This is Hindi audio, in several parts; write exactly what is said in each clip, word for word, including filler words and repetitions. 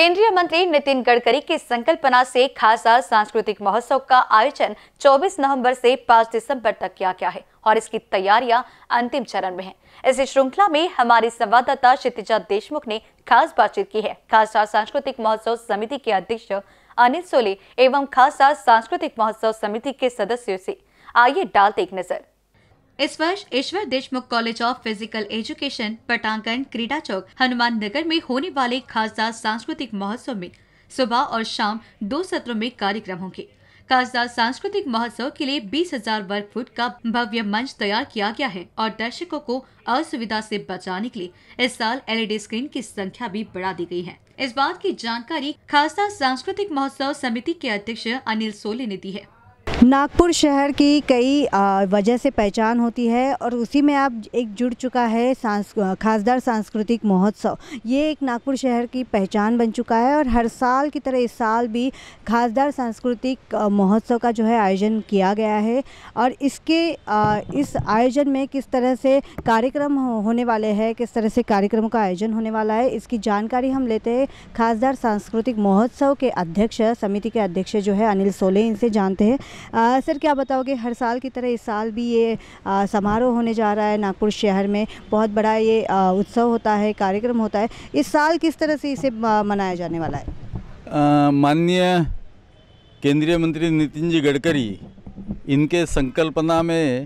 केंद्रीय मंत्री नितिन गडकरी की संकल्पना से खासा सांस्कृतिक महोत्सव का आयोजन चौबीस नवंबर से पाँच दिसंबर तक किया गया है और इसकी तैयारियां अंतिम चरण में हैं। इस श्रृंखला में हमारी संवाददाता क्षितिजा देशमुख ने खास बातचीत की है खासा सांस्कृतिक महोत्सव समिति के अध्यक्ष अनिल सोले एवं खासा सांस्कृतिक महोत्सव समिति के सदस्यों से। आइए डालते एक नजर। इस वर्ष Ishwar Deshmukh college of physical education पटांगण क्रीडा चौक हनुमान नगर में होने वाले खासा सांस्कृतिक महोत्सव में सुबह और शाम दो सत्रों में कार्यक्रम होंगे। खासा सांस्कृतिक महोत्सव के लिए बीस हजार वर्ग फुट का भव्य मंच तैयार किया गया है और दर्शकों को असुविधा से बचाने के लिए इस साल एलईडी स्क्रीन की संख्या भी बढ़ा दी गई है। इस बात की जानकारी खासा सांस्कृतिक महोत्सव समिति के अध्यक्ष अनिल सोले ने दी है। नागपुर शहर की कई वजह से पहचान होती है और उसी में आप एक जुड़ चुका है सांस खासदार सांस्कृतिक महोत्सव। ये एक नागपुर शहर की पहचान बन चुका है और हर साल की तरह इस साल भी खासदार सांस्कृतिक महोत्सव का जो है आयोजन किया गया है और इसके इस आयोजन में किस तरह से कार्यक्रम होने वाले हैं, किस तरह से कार्यक्रमों का आयोजन होने वाला है, इसकी जानकारी हम लेते हैं खासदार सांस्कृतिक महोत्सव के अध्यक्ष समिति के अध्यक्ष जो है अनिल सोले, इनसे जानते हैं। आ, सर क्या बताओगे, हर साल की तरह इस साल भी ये आ, समारोह होने जा रहा है नागपुर शहर में, बहुत बड़ा ये आ, उत्सव होता है, कार्यक्रम होता है, इस साल किस तरह से इसे मनाया जाने वाला है? माननीय केंद्रीय मंत्री नितिन जी गडकरी, इनके संकल्पना में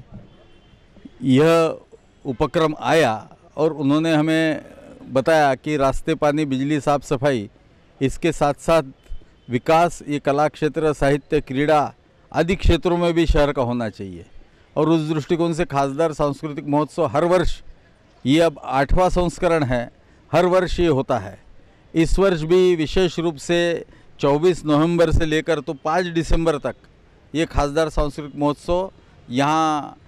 यह उपक्रम आया और उन्होंने हमें बताया कि रास्ते, पानी, बिजली, साफ सफाई, इसके साथ साथ विकास, ये कला क्षेत्र, साहित्य, क्रीड़ा आदि क्षेत्रों में भी शहर का होना चाहिए और उस दृष्टिकोण से खासदार सांस्कृतिक महोत्सव हर वर्ष, ये अब आठवां संस्करण है, हर वर्ष ये होता है। इस वर्ष भी विशेष रूप से चौबीस नवंबर से लेकर तो पाँच दिसंबर तक ये खासदार सांस्कृतिक महोत्सव यहाँ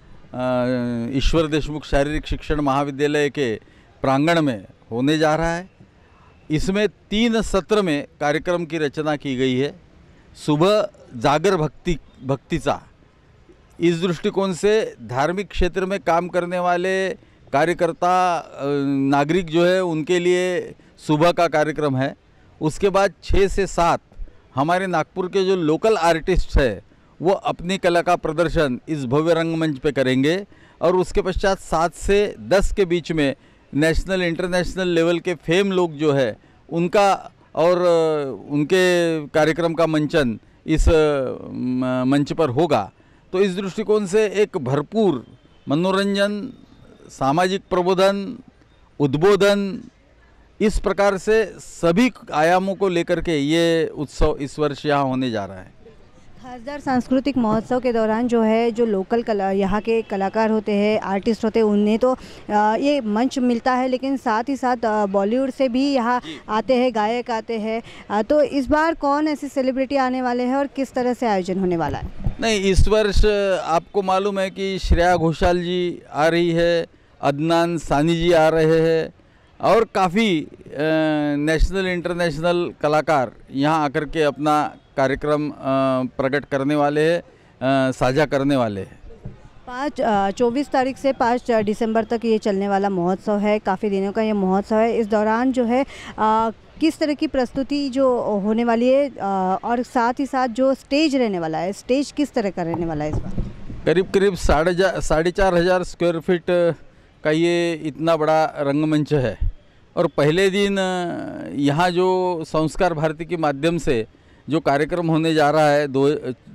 ईश्वर देशमुख शारीरिक शिक्षण महाविद्यालय के प्रांगण में होने जा रहा है। इसमें तीन सत्र में कार्यक्रम की रचना की गई है। सुबह जागर भक्ति भक्तिचा, इस दृष्टिकोण से धार्मिक क्षेत्र में काम करने वाले कार्यकर्ता नागरिक जो है उनके लिए सुबह का कार्यक्रम है। उसके बाद छः से सात हमारे नागपुर के जो लोकल आर्टिस्ट है वो अपनी कला का प्रदर्शन इस भव्य रंगमंच पे करेंगे और उसके पश्चात सात से दस के बीच में नेशनल इंटरनेशनल लेवल के फेम लोग जो है उनका और उनके कार्यक्रम का मंचन इस मंच पर होगा। तो इस दृष्टिकोण से एक भरपूर मनोरंजन, सामाजिक प्रबोधन, उद्बोधन, इस प्रकार से सभी आयामों को लेकर के ये उत्सव इस वर्ष यहाँ होने जा रहा है। खासदार सांस्कृतिक महोत्सव के दौरान जो है जो लोकल कला यहाँ के कलाकार होते हैं, आर्टिस्ट होते हैं, उन्हें तो ये मंच मिलता है, लेकिन साथ ही साथ बॉलीवुड से भी यहाँ आते हैं, गायक आते हैं। तो इस बार कौन ऐसे सेलिब्रिटी आने वाले हैं और किस तरह से आयोजन होने वाला है? नहीं, इस वर्ष आपको मालूम है कि श्रेया घोषाल जी आ रही है, अदनान सानी जी आ रहे हैं और काफ़ी नेशनल इंटरनेशनल कलाकार यहाँ आकर के अपना कार्यक्रम प्रकट करने वाले हैं, साझा करने वाले हैं। पाँच चौबीस तारीख से पाँच दिसंबर तक ये चलने वाला महोत्सव है, काफ़ी दिनों का ये महोत्सव है। इस दौरान जो है आ, किस तरह की प्रस्तुति जो होने वाली है आ, और साथ ही साथ जो स्टेज रहने वाला है, स्टेज किस तरह का रहने वाला है इस बार? करीब करीब साढ़े साढ़े चार हज़ार स्क्वायर फीट का ये इतना बड़ा रंगमंच है और पहले दिन यहाँ जो संस्कार भारती के माध्यम से जो कार्यक्रम होने जा रहा है दो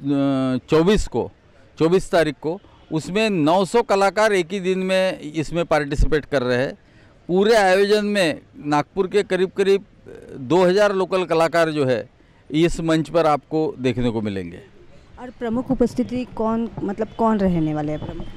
चौबीस को चौबीस तारीख को, उसमें नौ सौ कलाकार एक ही दिन में इसमें पार्टिसिपेट कर रहे हैं। पूरे आयोजन में नागपुर के करीब करीब दो हज़ार लोकल कलाकार जो है इस मंच पर आपको देखने को मिलेंगे। और प्रमुख उपस्थिति कौन, मतलब कौन रहने वाले हैं प्रमुख?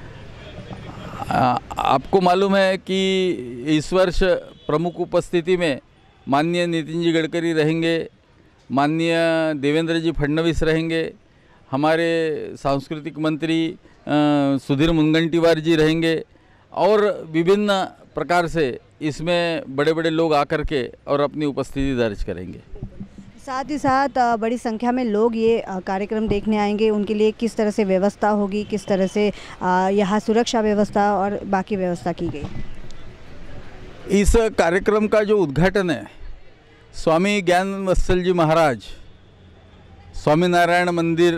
आ, आपको मालूम है कि इस वर्ष प्रमुख उपस्थिति में माननीय नितिन जी गडकरी रहेंगे, माननीय देवेंद्र जी फडणवीस रहेंगे, हमारे सांस्कृतिक मंत्री सुधीर मुनगंटीवार जी रहेंगे और विभिन्न प्रकार से इसमें बड़े बड़े लोग आकर के और अपनी उपस्थिति दर्ज करेंगे। साथ ही साथ बड़ी संख्या में लोग ये कार्यक्रम देखने आएंगे, उनके लिए किस तरह से व्यवस्था होगी, किस तरह से यहाँ सुरक्षा व्यवस्था और बाकी व्यवस्था की गई? इस कार्यक्रम का जो उद्घाटन है स्वामी ज्ञान वत्सल जी महाराज स्वामीनारायण मंदिर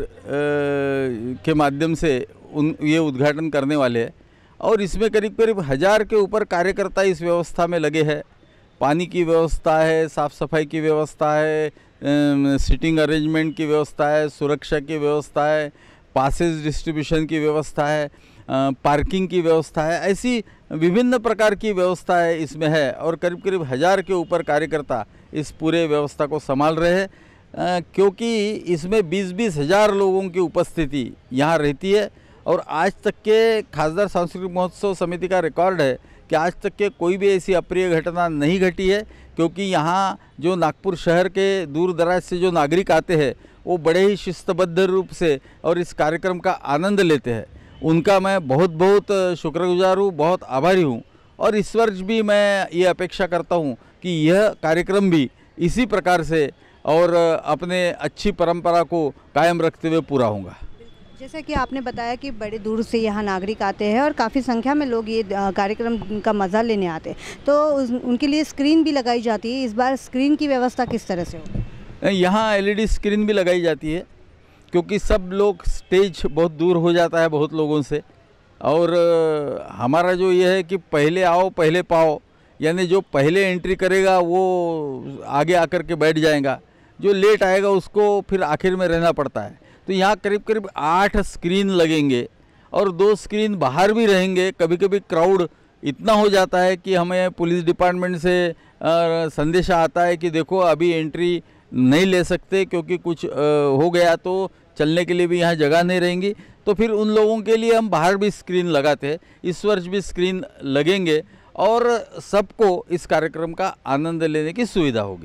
के माध्यम से उन ये उद्घाटन करने वाले हैं और इसमें करीब करीब हज़ार के ऊपर कार्यकर्ता इस व्यवस्था में लगे हैं। पानी की व्यवस्था है, साफ़ सफाई की व्यवस्था है, सिटिंग अरेंजमेंट की व्यवस्था है, सुरक्षा की व्यवस्था है, पासेज डिस्ट्रीब्यूशन की व्यवस्था है, पार्किंग की व्यवस्था है, ऐसी विभिन्न प्रकार की व्यवस्था है इसमें है और करीब करीब हज़ार के ऊपर कार्यकर्ता इस पूरे व्यवस्था को संभाल रहे हैं, क्योंकि इसमें बीस बीस हज़ार लोगों की उपस्थिति यहाँ रहती है। और आज तक के खासदार सांस्कृतिक महोत्सव समिति का रिकॉर्ड है कि आज तक के कोई भी ऐसी अप्रिय घटना नहीं घटी है, क्योंकि यहाँ जो नागपुर शहर के दूर दराज से जो नागरिक आते हैं वो बड़े ही शिस्तबद्ध रूप से और इस कार्यक्रम का आनंद लेते हैं। उनका मैं बहुत बहुत शुक्रगुजार हूँ, बहुत आभारी हूँ और इस वर्ष भी मैं ये अपेक्षा करता हूँ कि यह कार्यक्रम भी इसी प्रकार से और अपने अच्छी परंपरा को कायम रखते हुए पूरा होगा। जैसा कि आपने बताया कि बड़े दूर से यहाँ नागरिक आते हैं और काफ़ी संख्या में लोग ये कार्यक्रम का मज़ा लेने आते हैं, तो उनके लिए स्क्रीन भी लगाई जाती है। इस बार स्क्रीन की व्यवस्था किस तरह से होगी? यहाँ एलईडी स्क्रीन भी लगाई जाती है, क्योंकि सब लोग स्टेज बहुत दूर हो जाता है बहुत लोगों से, और हमारा जो ये है कि पहले आओ पहले पाओ, यानी जो पहले एंट्री करेगा वो आगे आकर के बैठ जाएगा, जो लेट आएगा उसको फिर आखिर में रहना पड़ता है। तो यहाँ करीब करीब आठ स्क्रीन लगेंगे और दो स्क्रीन बाहर भी रहेंगे। कभी कभी क्राउड इतना हो जाता है कि हमें पुलिस डिपार्टमेंट से संदेशा आता है कि देखो अभी एंट्री नहीं ले सकते, क्योंकि कुछ हो गया तो चलने के लिए भी यहाँ जगह नहीं रहेंगी। तो फिर उन लोगों के लिए हम बाहर भी स्क्रीन लगाते हैं। इस वर्ष भी स्क्रीन लगेंगे और सबको इस कार्यक्रम का आनंद लेने की सुविधा होगी।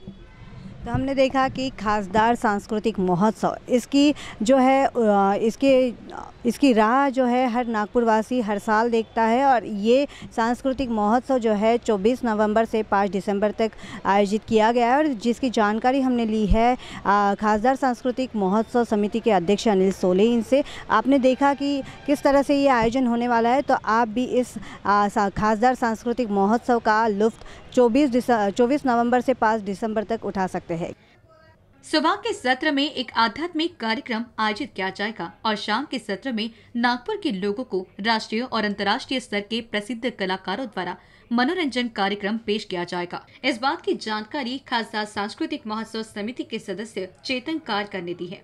तो हमने देखा कि खासदार सांस्कृतिक महोत्सव, इसकी जो है इसके इसकी राह जो है हर नागपुरवासी हर साल देखता है और ये सांस्कृतिक महोत्सव जो है चौबीस नवंबर से पाँच दिसंबर तक आयोजित किया गया है और जिसकी जानकारी हमने ली है खासदार सांस्कृतिक महोत्सव समिति के अध्यक्ष अनिल सोले इनसे। आपने देखा कि किस तरह से ये आयोजन होने वाला है, तो आप भी इस खासदार सांस्कृतिक महोत्सव का लुत्फ चौबीस चौबीस नवंबर से पाँच दिसंबर तक उठा सकते हैं। सुबह के सत्र में एक आध्यात्मिक कार्यक्रम आयोजित किया जाएगा और शाम के सत्र में नागपुर के लोगों को राष्ट्रीय और अंतर्राष्ट्रीय स्तर के प्रसिद्ध कलाकारों द्वारा मनोरंजन कार्यक्रम पेश किया जाएगा। इस बात की जानकारी खासदार सांस्कृतिक महोत्सव समिति के सदस्य चेतन कारकर ने दी है।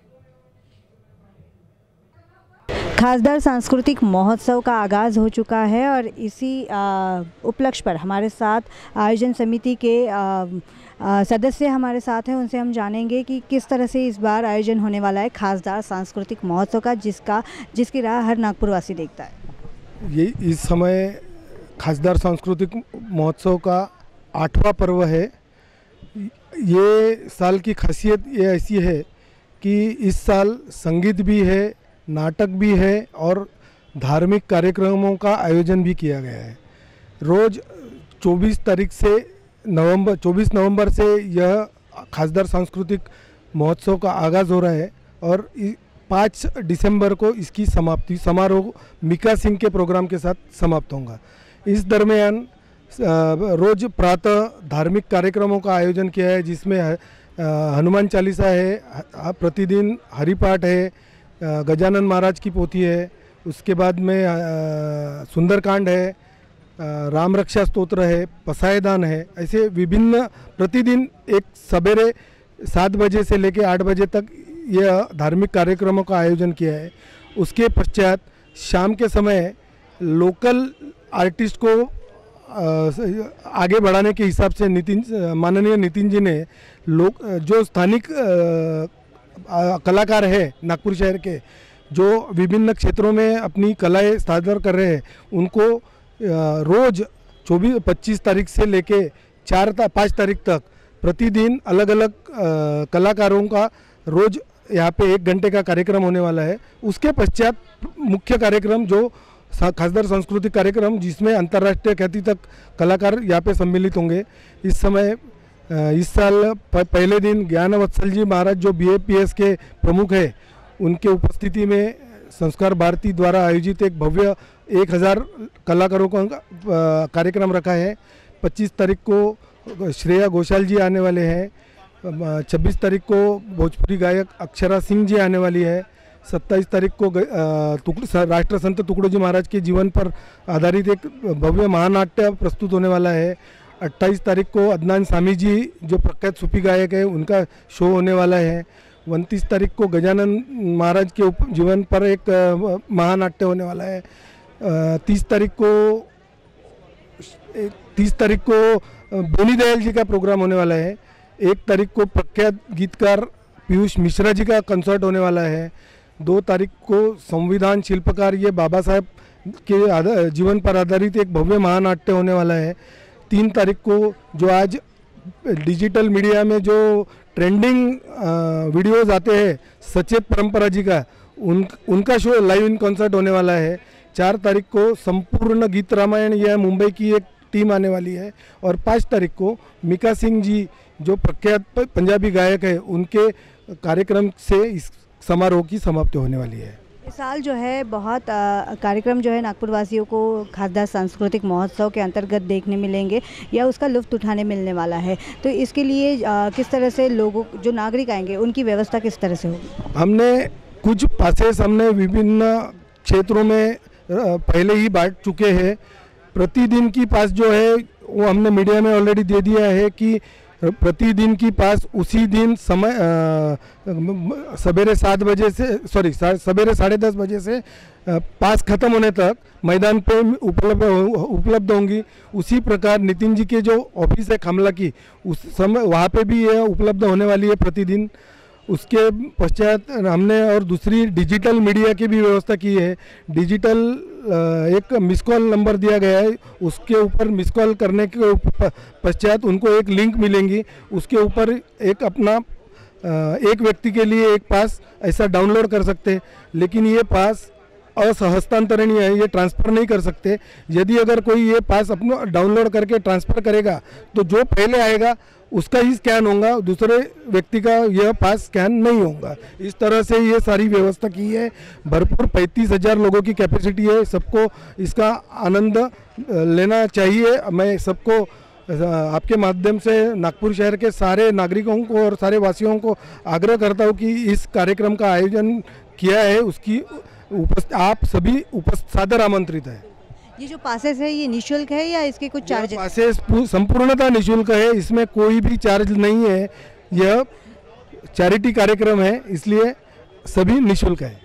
खासदार सांस्कृतिक महोत्सव का आगाज़ हो चुका है और इसी उपलक्ष्य पर हमारे साथ आयोजन समिति के आ, आ, सदस्य हमारे साथ हैं। उनसे हम जानेंगे कि किस तरह से इस बार आयोजन होने वाला है खासदार सांस्कृतिक महोत्सव का, जिसका जिसकी राह हर नागपुरवासी देखता है। ये इस समय खासदार सांस्कृतिक महोत्सव का आठवां पर्व है। ये साल की खासियत ये ऐसी है कि इस साल संगीत भी है, नाटक भी है और धार्मिक कार्यक्रमों का आयोजन भी किया गया है। रोज़ चौबीस तारीख से नवंबर चौबीस नवंबर से यह खासदार सांस्कृतिक महोत्सव का आगाज़ हो रहा है और पाँच दिसंबर को इसकी समाप्ति समारोह मीका सिंह के प्रोग्राम के साथ समाप्त होगा। इस दरमियान रोज़ प्रातः धार्मिक कार्यक्रमों का आयोजन किया है, जिसमें हनुमान चालीसा है, प्रतिदिन हरिपाठ है, गजानन महाराज की पोथी है, उसके बाद में सुंदरकांड है, राम रक्षा स्तोत्र है, पसायदान है। ऐसे विभिन्न प्रतिदिन एक सवेरे सात बजे से लेकर आठ बजे तक यह धार्मिक कार्यक्रमों का आयोजन किया है। उसके पश्चात शाम के समय लोकल आर्टिस्ट को आगे बढ़ाने के हिसाब से नितिन माननीय नितिन जी ने लोग जो स्थानिक कलाकार है नागपुर शहर के, जो विभिन्न क्षेत्रों में अपनी कलाएं सादर कर रहे हैं, उनको रोज़ चौबीस पच्चीस तारीख से लेके चार पाँच तारीख तक प्रतिदिन अलग अलग कलाकारों का रोज़ यहाँ पे एक घंटे का कार्यक्रम होने वाला है। उसके पश्चात मुख्य कार्यक्रम जो खासदार सांस्कृतिक कार्यक्रम, जिसमें अंतर्राष्ट्रीय ख्याति तक कलाकार यहाँ पे सम्मिलित होंगे। इस समय इस साल पहले दिन ज्ञान वत्सल जी महाराज जो बी ए पी एस के प्रमुख है, उनके उपस्थिति में संस्कार भारती द्वारा आयोजित एक भव्य एक हज़ार कलाकारों का कार्यक्रम रखा है। पच्चीस तारीख को श्रेया घोषाल जी आने वाले हैं। छब्बीस तारीख को भोजपुरी गायक अक्षरा सिंह जी आने वाली है। सत्ताईस तारीख को टुकड़ राष्ट्र संत टुकड़ोजी महाराज के जीवन पर आधारित एक भव्य महानाट्य प्रस्तुत होने वाला है। अट्ठाईस तारीख को अदनान सामी जी जो प्रख्यात सूफी गायक है उनका शो होने वाला है। उनतीस तारीख को गजानन महाराज के जीवन पर एक महानाट्य होने वाला है। तीस तारीख को तीस तारीख को बेनी दयाल जी का प्रोग्राम होने वाला है। एक तारीख को प्रख्यात गीतकार पीयूष मिश्रा जी का कंसर्ट होने वाला है। दो तारीख को संविधान शिल्पकार ये बाबा साहब के जीवन पर आधारित एक भव्य महानाट्य होने वाला है। तीन तारीख को जो आज डिजिटल मीडिया में जो ट्रेंडिंग वीडियोस आते हैं सचेत परंपरा जी का उन उनका शो लाइव इन कॉन्सर्ट होने वाला है। चार तारीख को संपूर्ण गीत रामायण यह मुंबई की एक टीम आने वाली है। और पाँच तारीख को मीका सिंह जी जो प्रख्यात पंजाबी गायक है उनके कार्यक्रम से इस समारोह की समाप्ति होने वाली है। इस साल जो है बहुत आ, कार्यक्रम जो है नागपुर वासियों को खासदार सांस्कृतिक महोत्सव के अंतर्गत देखने मिलेंगे या उसका लुत्फ़ उठाने मिलने वाला है। तो इसके लिए आ, किस तरह से लोगों जो नागरिक आएंगे उनकी व्यवस्था किस तरह से होगी? हमने कुछ पासेस हमने विभिन्न क्षेत्रों में पहले ही बांट चुके हैं। प्रतिदिन की पास जो है वो हमने मीडिया में ऑलरेडी दे दिया है कि प्रतिदिन की पास उसी दिन समय सवेरे सात बजे से सॉरी सवेरे साढ़े दस बजे से पास ख़त्म होने तक मैदान पे उपलब्ध उपलब्ध होंगी। उसी प्रकार नितिन जी के जो ऑफिस है खामला की उस समय वहाँ पे भी ये उपलब्ध होने वाली है प्रतिदिन। उसके पश्चात हमने और दूसरी डिजिटल मीडिया की भी व्यवस्था की है। डिजिटल एक मिस कॉल नंबर दिया गया है, उसके ऊपर मिस कॉल करने के पश्चात उनको एक लिंक मिलेंगी। उसके ऊपर एक अपना एक व्यक्ति के लिए एक पास ऐसा डाउनलोड कर सकते हैं। लेकिन ये पास असहस्तांतरणीय है, ये ट्रांसफ़र नहीं कर सकते। यदि अगर कोई ये पास अपना डाउनलोड करके ट्रांसफ़र करेगा तो जो पहले आएगा उसका ही स्कैन होगा, दूसरे व्यक्ति का यह पास स्कैन नहीं होगा। इस तरह से ये सारी व्यवस्था की है। भरपूर पैंतीस हज़ार लोगों की कैपेसिटी है। सबको इसका आनंद लेना चाहिए। मैं सबको आपके माध्यम से नागपुर शहर के सारे नागरिकों को और सारे वासियों को आग्रह करता हूँ कि इस कार्यक्रम का आयोजन किया है उसकी उपस्थित आप सभी उपस्थित सादर आमंत्रित है। ये जो पासेस है ये निःशुल्क है या इसके कुछ चार्ज? पासेस संपूर्णतः निःशुल्क है, इसमें कोई भी चार्ज नहीं है। यह चैरिटी कार्यक्रम है इसलिए सभी निःशुल्क है।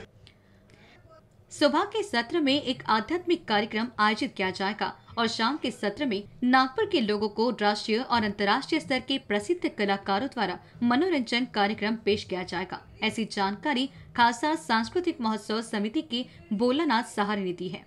सुबह के सत्र में एक आध्यात्मिक कार्यक्रम आयोजित किया जाएगा और शाम के सत्र में नागपुर के लोगों को राष्ट्रीय और अंतर्राष्ट्रीय स्तर के प्रसिद्ध कलाकारों द्वारा मनोरंजन कार्यक्रम पेश किया जाएगा। ऐसी जानकारी खासदार सांस्कृतिक महोत्सव समिति की भोलानाथ सहारे ने दी है।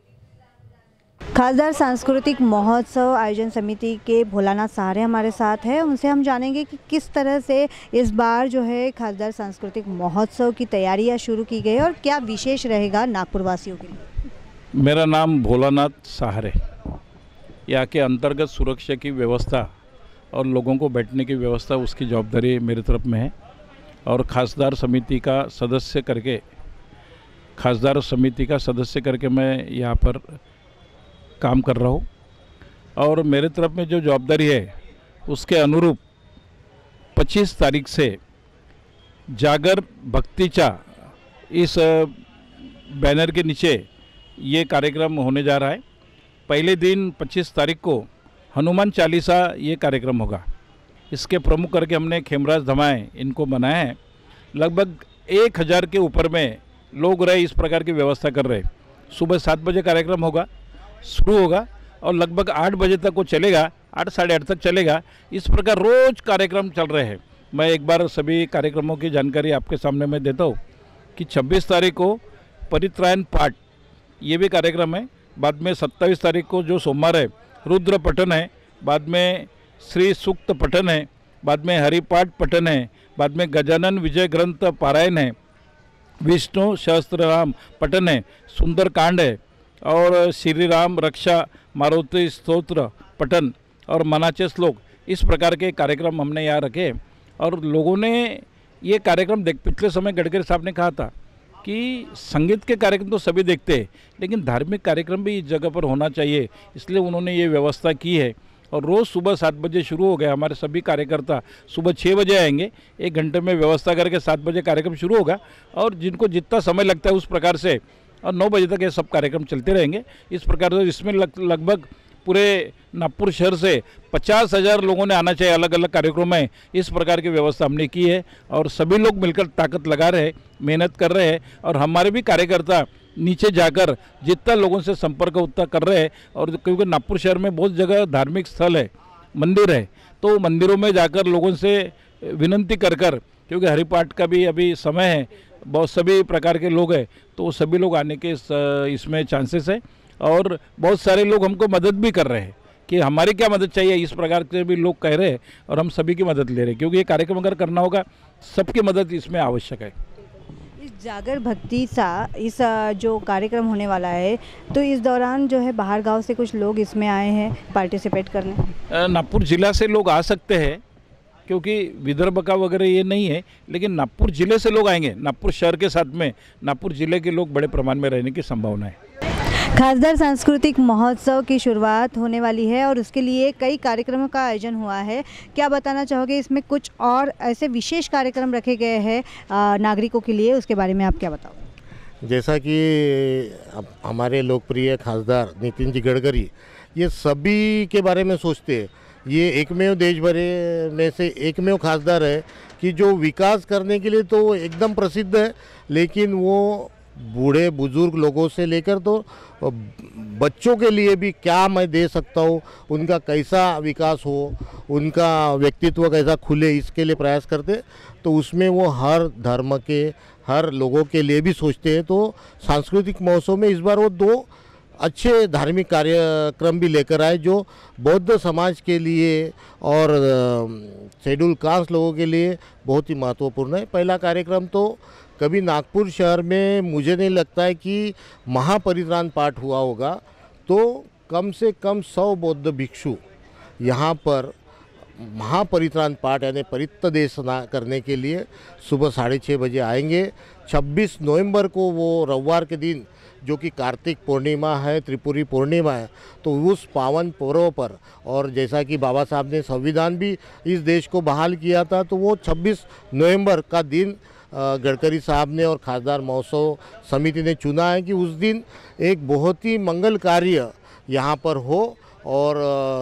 खासदार सांस्कृतिक महोत्सव आयोजन समिति के भोलानाथ सहारे हमारे साथ है। उनसे हम जानेंगे कि किस तरह से इस बार जो है खासदार सांस्कृतिक महोत्सव की तैयारियां शुरू की गई और क्या विशेष रहेगा नागपुर वासियों के लिए। मेरा नाम भोलानाथ सहारे। यहाँ के अंतर्गत सुरक्षा की व्यवस्था और लोगों को बैठने की व्यवस्था उसकी जवाबदारी मेरे तरफ में है और खासदार समिति का सदस्य करके खासदार समिति का सदस्य करके मैं यहाँ पर काम कर रहा हूँ। और मेरे तरफ में जो जवाबदारी है उसके अनुरूप पच्चीस तारीख से जागर भक्तिचा इस बैनर के नीचे ये कार्यक्रम होने जा रहा है। पहले दिन पच्चीस तारीख को हनुमान चालीसा ये कार्यक्रम होगा। इसके प्रमुख करके हमने खेमराज धमाए इनको बनाया है। लगभग एक हज़ार के ऊपर में लोग रहे इस प्रकार की व्यवस्था कर रहे। सुबह सात बजे कार्यक्रम होगा शुरू होगा और लगभग आठ बजे तक वो चलेगा, आठ साढ़े आठ तक चलेगा। इस प्रकार रोज़ कार्यक्रम चल रहे हैं। मैं एक बार सभी कार्यक्रमों की जानकारी आपके सामने मैं देता हूँ कि छब्बीस तारीख को परित्रायण पाठ ये भी कार्यक्रम है। बाद में सत्ताईस तारीख को जो सोमवार है रुद्र पठन है। बाद में श्री सूक्त पठन है। बाद में हरिपाठ पठन है। बाद में गजानन विजय ग्रंथ पारायण है। विष्णु सहस्त्रनाम पठन है। सुंदर कांड है और श्री राम रक्षा मारुति स्तोत्र पठन और मनाचे श्लोक। इस प्रकार के कार्यक्रम हमने यहाँ रखे और लोगों ने ये कार्यक्रम देख पिछले समय गडकरी साहब ने कहा था कि संगीत के कार्यक्रम तो सभी देखते हैं लेकिन धार्मिक कार्यक्रम भी इस जगह पर होना चाहिए। इसलिए उन्होंने ये व्यवस्था की है और रोज़ सुबह सात बजे शुरू हो गया। हमारे सभी कार्यकर्ता सुबह छः बजे आएंगे, एक घंटे में व्यवस्था करके सात बजे कार्यक्रम शुरू होगा और जिनको जितना समय लगता है उस प्रकार से, और नौ बजे तक ये सब कार्यक्रम चलते रहेंगे। इस प्रकार से इसमें लग, लगभग पूरे नागपुर शहर से पचास हज़ार लोगों ने आना चाहिए अलग अलग कार्यक्रम में। इस प्रकार की व्यवस्था हमने की है और सभी लोग मिलकर ताकत लगा रहे हैं, मेहनत कर रहे हैं और हमारे भी कार्यकर्ता नीचे जाकर जितना लोगों से संपर्क उतना कर रहे हैं। और क्योंकि नागपुर शहर में बहुत जगह धार्मिक स्थल है, मंदिर है, तो मंदिरों में जाकर लोगों से विनंती कर कर, क्योंकि हरिपाठ का भी अभी समय है, बहुत सभी प्रकार के लोग हैं, तो सभी लोग आने के इस, इसमें चांसेस है। और बहुत सारे लोग हमको मदद भी कर रहे हैं कि हमारी क्या मदद चाहिए, इस प्रकार के भी लोग कह रहे हैं और हम सभी की मदद ले रहे हैं, क्योंकि ये कार्यक्रम अगर करना होगा सबकी मदद इसमें आवश्यक है। इस जागर भक्ति सा इस जो कार्यक्रम होने वाला है, तो इस दौरान जो है बाहर गांव से कुछ लोग इसमें आए हैं पार्टिसिपेट करने। नागपुर जिला से लोग आ सकते हैं, क्योंकि विदर्भ का वगैरह ये नहीं है, लेकिन नागपुर जिले से लोग आएंगे। नागपुर शहर के साथ में नागपुर जिले के लोग बड़े प्रमाण में रहने की संभावना है। खासदार सांस्कृतिक महोत्सव की शुरुआत होने वाली है और उसके लिए कई कार्यक्रमों का आयोजन हुआ है। क्या बताना चाहोगे, इसमें कुछ और ऐसे विशेष कार्यक्रम रखे गए हैं नागरिकों के लिए, उसके बारे में आप क्या बताओगे? जैसा कि हमारे लोकप्रिय खासदार नितिन जी गडकरी ये सभी के बारे में सोचते हैं। ये एकमेव देश भर में से एकमेव खासदार है कि जो विकास करने के लिए तो एकदम प्रसिद्ध है, लेकिन वो बूढ़े बुजुर्ग लोगों से लेकर तो बच्चों के लिए भी क्या मैं दे सकता हूँ, उनका कैसा विकास हो, उनका व्यक्तित्व कैसा खुले, इसके लिए प्रयास करते। तो उसमें वो हर धर्म के हर लोगों के लिए भी सोचते हैं। तो सांस्कृतिक महोत्सव में इस बार वो दो अच्छे धार्मिक कार्यक्रम भी लेकर आए जो बौद्ध समाज के लिए और शेड्यूल कास्ट लोगों के लिए बहुत ही महत्वपूर्ण है। पहला कार्यक्रम तो कभी नागपुर शहर में मुझे नहीं लगता है कि महापरित्राण पाठ हुआ होगा, तो कम से कम सौ बौद्ध भिक्षु यहाँ पर महापरित्राण पाठ यानी परित्तदेश करने के लिए सुबह साढ़े छः बजे आएंगे। छब्बीस नवंबर को वो रविवार के दिन जो कि कार्तिक पूर्णिमा है, त्रिपुरी पूर्णिमा है, तो उस पावन पर्व पर, और जैसा कि बाबा साहब ने संविधान भी इस देश को बहाल किया था, तो वो छब्बीस नवंबर का दिन गडकरी साहब ने और खासदार महोत्सव समिति ने चुना है कि उस दिन एक बहुत ही मंगल कार्य यहाँ पर हो और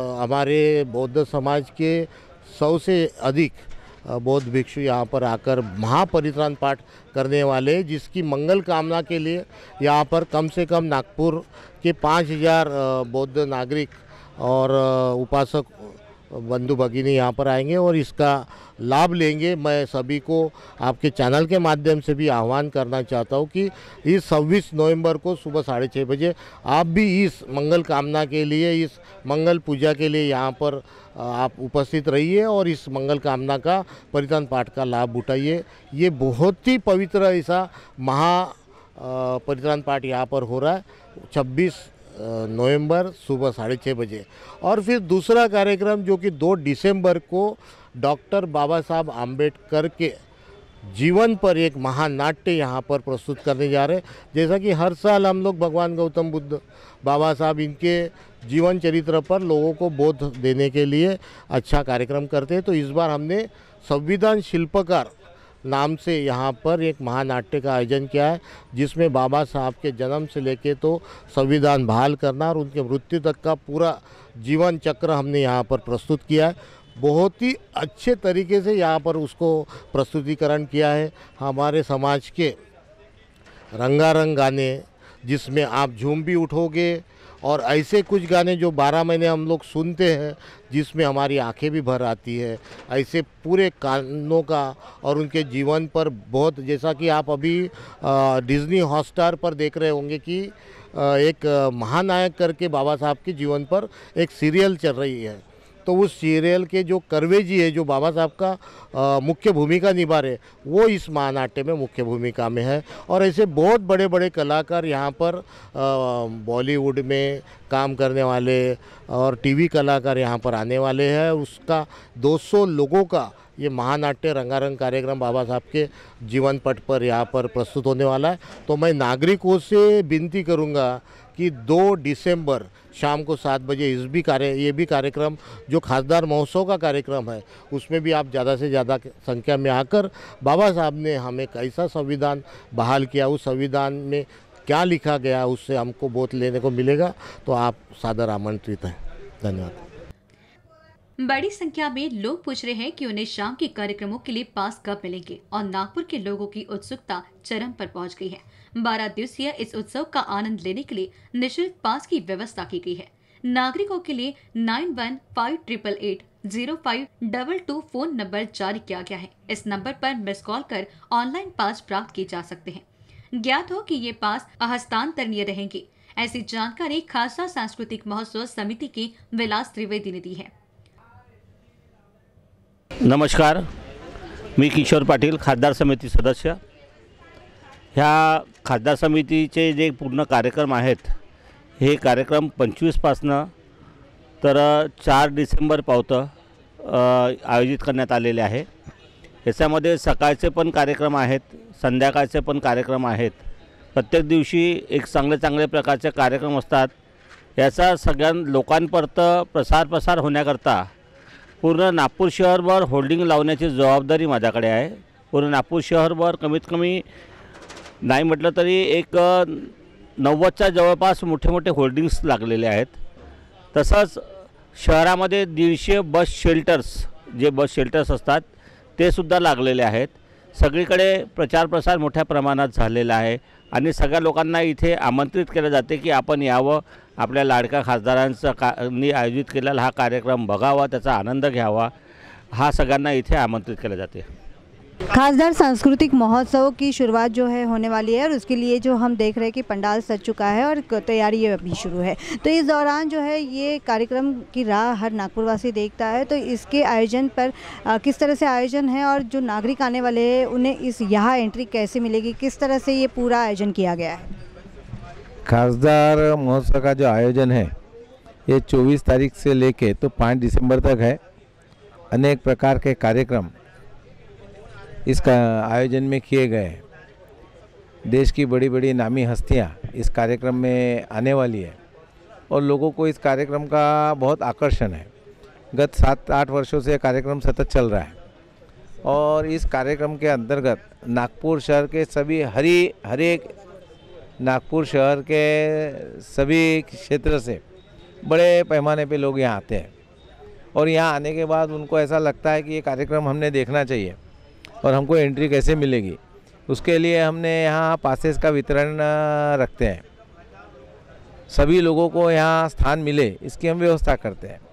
हमारे बौद्ध समाज के सौ से अधिक बौद्ध भिक्षु यहाँ पर आकर महापरित्राण पाठ करने वाले, जिसकी मंगल कामना के लिए यहाँ पर कम से कम नागपुर के पाँच हजार बौद्ध नागरिक और उपासक बंधु भगिनी यहाँ पर आएंगे और इसका लाभ लेंगे। मैं सभी को आपके चैनल के माध्यम से भी आह्वान करना चाहता हूँ कि इस छब्बीस नवंबर को सुबह साढ़े छः बजे आप भी इस मंगल कामना के लिए, इस मंगल पूजा के लिए यहाँ पर आप उपस्थित रहिए और इस मंगल कामना का परित्राण पाठ का लाभ उठाइए। ये बहुत ही पवित्र ऐसा महा परित्राण पाठ यहाँ पर हो रहा है छब्बीस नवंबर सुबह साढ़े छः बजे। और फिर दूसरा कार्यक्रम जो कि दो दिसंबर को डॉक्टर बाबा साहब आम्बेडकर के जीवन पर एक महानाट्य यहाँ पर प्रस्तुत करने जा रहे हैं। जैसा कि हर साल हम लोग भगवान गौतम बुद्ध, बाबा साहब, इनके जीवन चरित्र पर लोगों को बोध देने के लिए अच्छा कार्यक्रम करते हैं, तो इस बार हमने संविधान शिल्पकार नाम से यहाँ पर एक महानाट्य का आयोजन किया है, जिसमें बाबा साहब के जन्म से लेके तो संविधान बहाल करना और उनके मृत्यु तक का पूरा जीवन चक्र हमने यहाँ पर प्रस्तुत किया है। बहुत ही अच्छे तरीके से यहाँ पर उसको प्रस्तुतिकरण किया है। हमारे समाज के रंगारंग गाने जिसमें आप झूम भी उठोगे, और ऐसे कुछ गाने जो बारह महीने हम लोग सुनते हैं जिसमें हमारी आंखें भी भर आती है, ऐसे पूरे गानों का और उनके जीवन पर बहुत, जैसा कि आप अभी डिज्नी हॉटस्टार पर देख रहे होंगे कि एक महानायक करके बाबा साहब के जीवन पर एक सीरियल चल रही है, तो उस सीरियल के जो करवे जी है जो बाबा साहब का आ, मुख्य भूमिका निभा रहे, वो इस महानाट्य में मुख्य भूमिका में है। और ऐसे बहुत बड़े बड़े कलाकार यहाँ पर बॉलीवुड में काम करने वाले और टीवी कलाकार यहाँ पर आने वाले हैं। उसका दो सौ लोगों का ये महानाट्य रंगारंग कार्यक्रम बाबा साहब के जीवन पट पर यहाँ पर प्रस्तुत होने वाला है। तो मैं नागरिकों से विनती करूँगा कि दो दिसंबर शाम को सात बजे इस भी कार्य ये भी कार्यक्रम जो खासदार महोत्सव का कार्यक्रम है उसमें भी आप ज़्यादा से ज़्यादा संख्या में आकर बाबा साहब ने हमें कैसा संविधान बहाल किया, उस संविधान में क्या लिखा गया, उससे हमको बहुत लेने को मिलेगा। तो आप सादर आमंत्रित हैं। धन्यवाद। बड़ी संख्या में लोग पूछ रहे हैं कि उन्हें शाम के कार्यक्रमों के लिए पास कब मिलेंगे और नागपुर के लोगों की उत्सुकता चरम पर पहुंच गई है। बारह दिवसीय इस उत्सव का आनंद लेने के लिए निःशुल्क पास की व्यवस्था की गई है। नागरिकों के लिए nine one five triple eight zero five double two phone number जारी किया गया है। इस नंबर पर मिस कॉल कर ऑनलाइन पास प्राप्त किए जा सकते हैं। ज्ञात हो कि ये पास हस्तांतरणीय रहेंगे। ऐसी जानकारी खालसा सांस्कृतिक महोत्सव समिति की विलास त्रिवेदी ने दी है। नमस्कार, मी किशोर पाटील, खासदार समिती सदस्य। ह्या खासदार समितीचे जे पूर्ण कार्यक्रम आहेत हे कार्यक्रम पंचवीसपासनं तर चार डिसेंबरपर्यंत आयोजित करण्यात आलेले आहे। याच्यामध्ये सकाळचे पण कार्यक्रम आहेत, संध्याकाळचे पण कार्यक्रम आहेत। प्रत्येक दिवशी एक चांगले चांगले प्रकारचे कार्यक्रम असतात। याचा सगळ्या लोकांपर्यंत प्रसार प्रसार होण्याकरता पूर्ण नागपूर शहरभर होल्डिंग लावण्याची जबाबदारी माझ्याकडे आहे। पूर्ण नागपूर शहरभर कमीत कमी नाही म्हटलं तरी एक नव्वदच्या जवळपास मोठे मोठे होल्डिंग्स लागलेले आहेत। तसंच शहरामध्ये दीडशे बस शेल्टर्स जे बस शेल्टर्स असतात ते सुद्धा लागलेले आहेत। सगळीकडे प्रचार प्रसार मोठ्या प्रमाणात झालेला आहे आणि सगळ्या लोकांना इथे आमंत्रित केले जाते की आपण यावं, आपल्या लाडक्या खासदारांचा का नी आयोजित केलेला हा कार्यक्रम बघावा, त्याचा आनंद घ्यावा, हा सगळ्यांना इथे आमंत्रित केले जाते। खासदार सांस्कृतिक महोत्सव की शुरुआत जो है होने वाली है और उसके लिए जो हम देख रहे हैं कि पंडाल सज चुका है और तैयारी ये अभी शुरू है। तो इस दौरान जो है ये कार्यक्रम की राह हर नागपुरवासी देखता है। तो इसके आयोजन पर आ, किस तरह से आयोजन है और जो नागरिक आने वाले हैं उन्हें इस यहाँ एंट्री कैसे मिलेगी, किस तरह से ये पूरा आयोजन किया गया है? खासदार महोत्सव का जो आयोजन है ये चौबीस तारीख से लेके तो पाँच दिसंबर तक है। अनेक प्रकार के कार्यक्रम इसका आयोजन में किए गए हैं। देश की बड़ी बड़ी नामी हस्तियां इस कार्यक्रम में आने वाली है और लोगों को इस कार्यक्रम का बहुत आकर्षण है। गत सात आठ वर्षों से कार्यक्रम सतत चल रहा है और इस कार्यक्रम के अंतर्गत नागपुर शहर के सभी हरी हर एक नागपुर शहर के सभी क्षेत्र से बड़े पैमाने पे लोग यहाँ आते हैं और यहाँ आने के बाद उनको ऐसा लगता है कि ये कार्यक्रम हमने देखना चाहिए और हमको एंट्री कैसे मिलेगी, उसके लिए हमने यहाँ पासेस का वितरण रखते हैं। सभी लोगों को यहाँ स्थान मिले इसकी हम व्यवस्था करते हैं।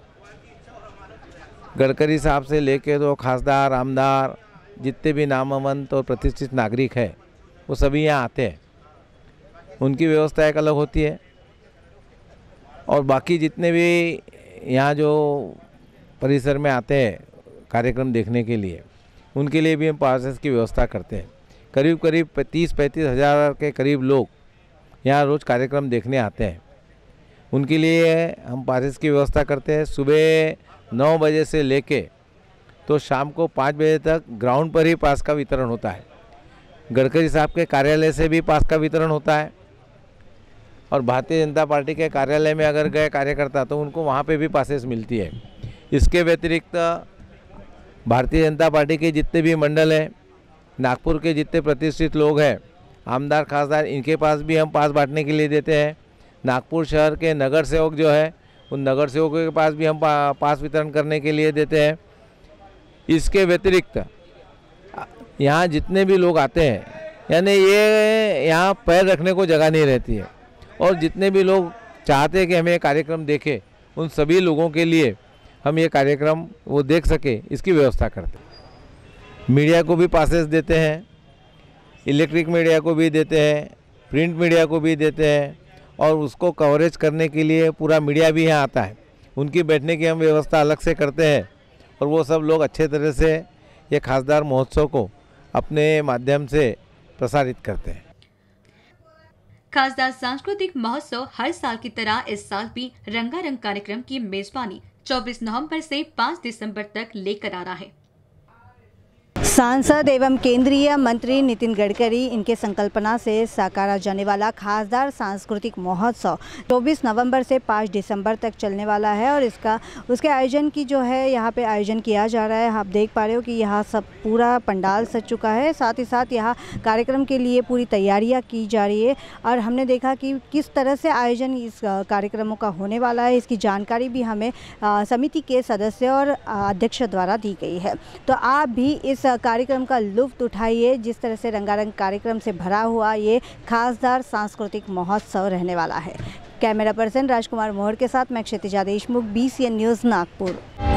गडकरी साहब से लेके तो खासदार, आमदार, जितने भी नामवंत और प्रतिष्ठित नागरिक हैं वो सभी यहाँ आते हैं। उनकी व्यवस्था एक अलग होती है और बाकी जितने भी यहाँ जो परिसर में आते हैं कार्यक्रम देखने के लिए उनके लिए भी हम पासेस की व्यवस्था करते हैं। करीब करीब तीस पैंतीस हज़ार के करीब लोग यहाँ रोज़ कार्यक्रम देखने आते हैं। उनके लिए हम पासेस की व्यवस्था करते हैं। सुबह नौ बजे से लेके तो शाम को पाँच बजे तक ग्राउंड पर ही पास का वितरण होता है। गडकरी साहब के कार्यालय से भी पास का वितरण होता है और भारतीय जनता पार्टी के कार्यालय में अगर गए कार्यकर्ता तो उनको वहाँ पे भी पासेस मिलती है। इसके व्यतिरिक्त भारतीय जनता पार्टी के जितने भी मंडल हैं, नागपुर के जितने प्रतिष्ठित लोग हैं, आमदार खासदार, इनके पास भी हम पास बांटने के लिए देते हैं। नागपुर शहर के नगर सेवक जो है उन नगर सेवकों के पास भी हम पा, पास वितरण करने के लिए देते हैं। इसके व्यतिरिक्त यहाँ जितने भी लोग आते हैं यानी ये यहाँ पैर रखने को जगह नहीं रहती है और जितने भी लोग चाहते हैं कि हमें ये कार्यक्रम देखें उन सभी लोगों के लिए हम ये कार्यक्रम वो देख सके इसकी व्यवस्था करते हैं। मीडिया को भी पासेस देते हैं, इलेक्ट्रिक मीडिया को भी देते हैं, प्रिंट मीडिया को भी देते हैं और उसको कवरेज करने के लिए पूरा मीडिया भी यहाँ आता है। उनकी बैठने की हम व्यवस्था अलग से करते हैं और वो सब लोग अच्छे तरह से ये खासदार महोत्सव को अपने माध्यम से प्रसारित करते हैं। खासदार सांस्कृतिक महोत्सव हर साल की तरह इस साल भी रंगारंग कार्यक्रम की मेजबानी चौबीस नवंबर से पाँच दिसंबर तक लेकर आ रहा है। सांसद एवं केंद्रीय मंत्री नितिन गडकरी इनके संकल्पना से साकारा जाने वाला खासदार सांस्कृतिक महोत्सव चौबीस नवंबर से पाँच दिसंबर तक चलने वाला है और इसका उसके आयोजन की जो है यहाँ पे आयोजन किया जा रहा है। आप देख पा रहे हो कि यहाँ सब पूरा पंडाल सज चुका है, साथ ही साथ यहाँ कार्यक्रम के लिए पूरी तैयारियाँ की जा रही है और हमने देखा कि किस तरह से आयोजन इस कार्यक्रमों का होने वाला है, इसकी जानकारी भी हमें समिति के सदस्य और अध्यक्ष द्वारा दी गई है। तो आप भी इस कार्यक्रम का लुत्फ उठाइए, जिस तरह से रंगारंग कार्यक्रम से भरा हुआ ये खासदार सांस्कृतिक महोत्सव रहने वाला है। कैमरा पर्सन राजकुमार मोहर के साथ मैं Kshitija Deshmukh, B C N news Nagpur.